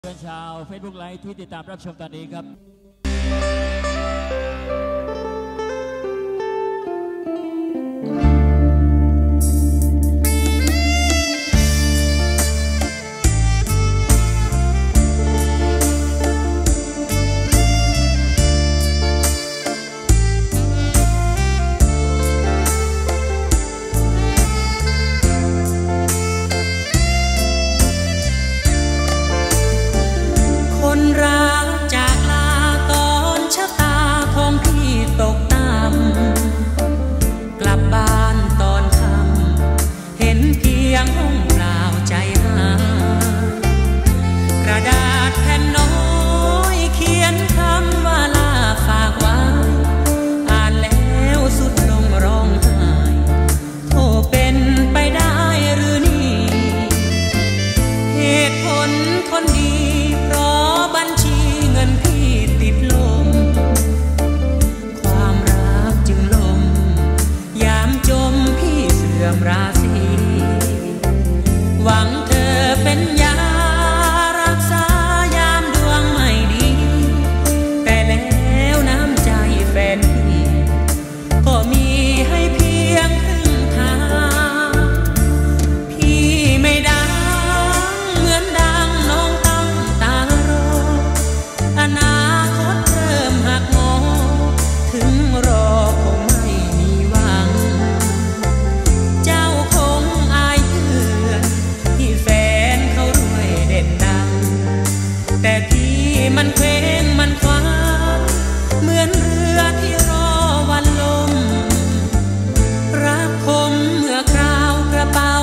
เพื่อนชาว Facebook ไลฟ์ที่ติดตามรับชมตอนนี้ครับราศีหวังเธอเป็นยารักษายามดวงไม่ดีแต่แล้วน้ำใจแฟนพี่ก็มีให้เพียงครึ่งทางพี่ไม่ดังเหมือนดังน้องตั้งตารออนาคตเริ่มหักงอถึงรอคงไม่มีหวังเจ้าคงอายเพื่อนที่แฟนเขารวยเด่นดังแต่พี่มันเคว้งมันคว้าเหมือนเรือที่รอวันลมรักคมเมื่อคราวกระเป๋า